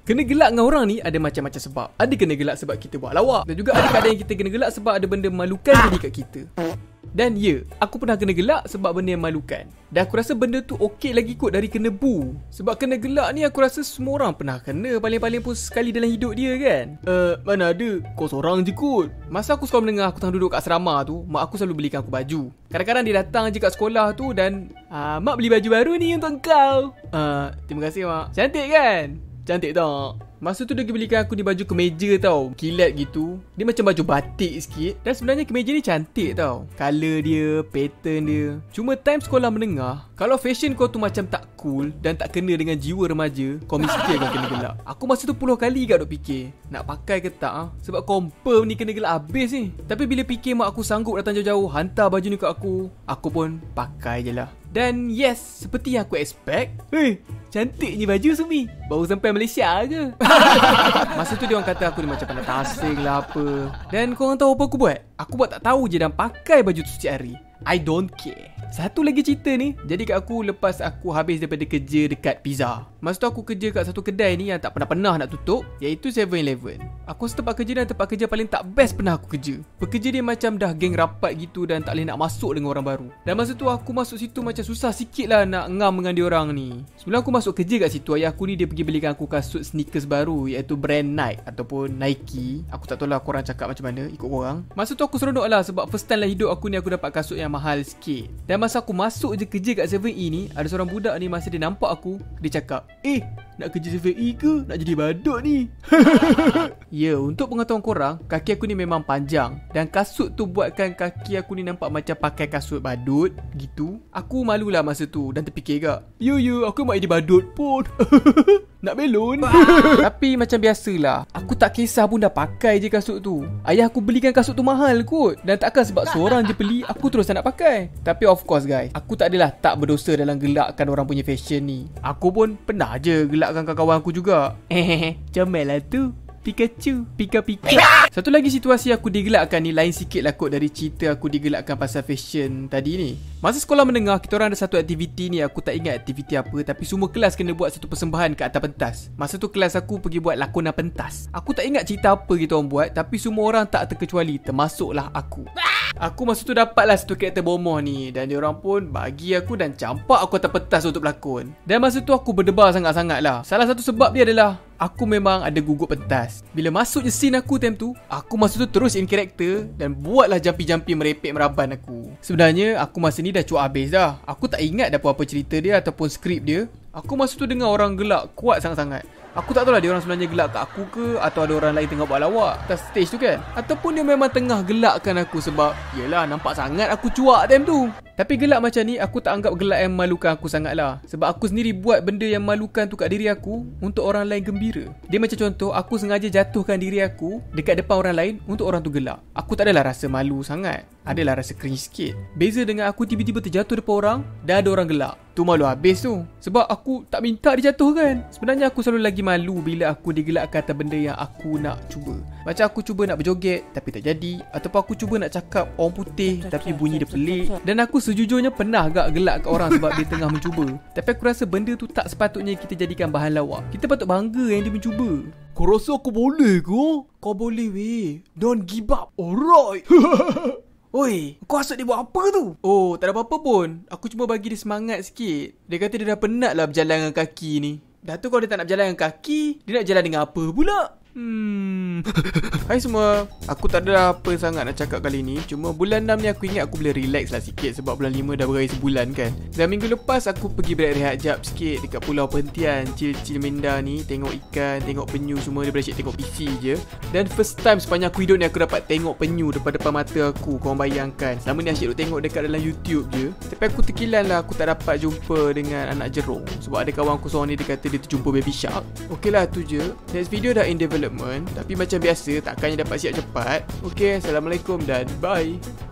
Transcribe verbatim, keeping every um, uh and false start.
Kena gelak dengan orang ni ada macam-macam sebab. Ada kena gelak sebab kita buat lawak, dan juga ada kadang yang kita kena gelak sebab ada benda memalukan jadi kat kita. Dan ya, aku pernah kena gelak sebab benda yang memalukan. Dan aku rasa benda tu okey lagi kot dari kena bu. Sebab kena gelak ni aku rasa semua orang pernah kena, paling-paling pun sekali dalam hidup dia kan. Eh, uh, mana ada, kau seorang je kot. Masa aku sekolah menengah, aku tengah duduk kat asrama tu, mak aku selalu belikan aku baju. Kadang-kadang dia datang je kat sekolah tu dan uh, mak beli baju baru ni untuk kau. uh, Terima kasih mak. Cantik kan? Cantik tak? Masa tu dia belikan aku ni baju kemeja tau, kilat gitu. Dia macam baju batik sikit. Dan sebenarnya kemeja ni cantik tau, colour dia, pattern dia. Cuma time sekolah menengah, kalau fashion kau tu macam tak cool dan tak kena dengan jiwa remaja, kau mesti akan kena gelak. Aku masa tu puluh kali kat duk fikir nak pakai ke tak ha? Sebab confirm ni kena gelak habis ni. Tapi bila fikir mak aku sanggup datang jauh-jauh hantar baju ni kat aku, aku pun pakai je lah. Dan yes, seperti yang aku expect, hey, cantiknya baju Sumi, baru sampai Malaysia ke? Masa tu dia orang kata aku ni macam pandai tasing lah apa. Dan korang tahu apa aku buat? Aku buat tak tahu je dan pakai baju tu setiap hari. I don't care. Satu lagi cerita ni, jadi kat aku lepas aku habis daripada kerja dekat pizza. Masa tu aku kerja kat satu kedai ni yang tak pernah-pernah nak tutup, iaitu seven eleven. Aku rasa tempat kerja dan tempat kerja paling tak best pernah aku kerja. Pekerja dia macam dah geng rapat gitu dan tak boleh nak masuk dengan orang baru. Dan masa tu aku masuk situ macam susah sikit lah nak ngam dengan diorang ni. Sebelum aku masuk kerja kat situ, ayah aku ni dia pergi belikan aku kasut sneakers baru, iaitu brand Nike ataupun Nike. Aku tak tahu lah korang cakap macam mana, ikut korang. Masa tu aku seronok lah sebab first time lah hidup aku ni aku dapat kasut yang mahal sikit. Dan masa aku masuk je kerja kat seven E ni, ada seorang budak ni masa dia nampak aku, dia cakap, "Eh, nak kerja seven E ke? Nak jadi badut ni?" Ya, untuk pengetahuan korang, kaki aku ni memang panjang. Dan kasut tu buatkan kaki aku ni nampak macam pakai kasut badut gitu. Aku malulah masa tu dan terfikir gak, "Ya, ya, aku nak jadi badut pun." Nak belon. Tapi macam biasalah, aku tak kisah pun dah pakai je kasut tu. Ayah aku belikan kasut tu mahal kot. Dan takkan sebab seorang je beli, aku terus nak pakai. Tapi of course guys, aku tak adalah tak berdosa dalam gelakkan orang punya fashion ni. Aku pun pernah je gelakkan kawan-kawan aku juga. Hehehe, comel lah tu Pikachu, Pika-Pika. Satu lagi situasi aku digelakkan ni lain sikit lah kot dari cerita aku digelakkan pasal fashion tadi ni. Masa sekolah menengah, kita orang ada satu aktiviti ni, aku tak ingat aktiviti apa, tapi semua kelas kena buat satu persembahan ke atas pentas. Masa tu kelas aku pergi buat lakonan pentas. Aku tak ingat cerita apa kita orang buat, tapi semua orang tak terkecuali, termasuklah aku. Aku masa tu dapatlah satu karakter bomoh ni, dan diorang pun bagi aku dan campak aku atas pentas untuk berlakon. Dan masa tu aku berdebar sangat-sangat lah. Salah satu sebab dia adalah aku memang ada gugup pentas. Bila masuk je scene aku time tu, aku masa tu terus in karakter dan buatlah jampi-jampi merepek meraban aku. Sebenarnya aku masa ni dah cuak habis dah. Aku tak ingat dah apa-apa cerita dia ataupun skrip dia. Aku masa tu dengar orang gelak kuat sangat-sangat. Aku tak tahu lah dia orang sebenarnya gelak kat aku ke, atau ada orang lain tengah buat lawak atas stage tu kan, ataupun dia memang tengah gelakkan aku sebab yelah nampak sangat aku cuak time tu. Tapi gelak macam ni aku tak anggap gelak yang memalukan aku sangat lah. Sebab aku sendiri buat benda yang memalukan tu kat diri aku untuk orang lain gembira. Dia macam contoh, aku sengaja jatuhkan diri aku dekat depan orang lain untuk orang tu gelak. Aku tak adalah rasa malu sangat, adalah rasa cringe sikit. Beza dengan aku tiba-tiba terjatuh depan orang dan ada orang gelak, tu malu habis tu. Sebab aku tak minta dijatuhkan. Sebenarnya aku selalu lagi malu bila aku digelakkan atas benda yang aku nak cuba. Macam aku cuba nak berjoget tapi tak jadi, ataupun aku cuba nak cakap orang putih tapi bunyi dia pelik. Dan aku sejujurnya pernah agak gelak kat orang sebab dia tengah mencuba. Tapi aku rasa benda tu tak sepatutnya kita jadikan bahan lawak. Kita patut bangga yang dia mencuba. Kau rasa aku boleh ke? Kau boleh weh. Don't give up. Alright. Oi, kau asyik dia buat apa tu? Oh, tak ada apa-apa pun. Aku cuma bagi dia semangat sikit. Dia kata dia dah penat lah berjalan dengan kaki ni. Dah tu kalau dia tak nak berjalan dengan kaki, dia nak jalan dengan apa pula? Hmm. Hai semua, aku tak ada apa sangat nak cakap kali ni. Cuma bulan enam ni aku ingat aku boleh relax lah sikit sebab bulan lima dah berakhir sebulan kan. Dan minggu lepas aku pergi berehat jap sikit dekat Pulau Perhentian, chill-chill minda ni, tengok ikan, tengok penyu semua daripada asyik tengok P C je. Dan first time sepanjang aku hidup ni aku dapat tengok penyu depan-depan mata aku. Korang bayangkan, selama ni asyik duk tengok dekat dalam YouTube je. Tapi aku terkilan lah aku tak dapat jumpa dengan anak jerung. Sebab ada kawan aku seorang ni dia kata dia terjumpa baby shark. Okey lah tu je. Next video dah in development, tapi macam biasa takkannya dapat siap cepat. Okey, Assalamualaikum dan bye.